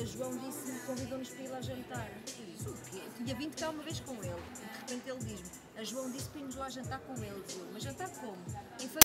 a João disse-me, convidou-nos para ir lá jantar. Eu tinha vindo cá uma vez com ele, e de repente ele diz-me, a João disse para irmos lá jantar com eles. Eu, mas jantar como? Em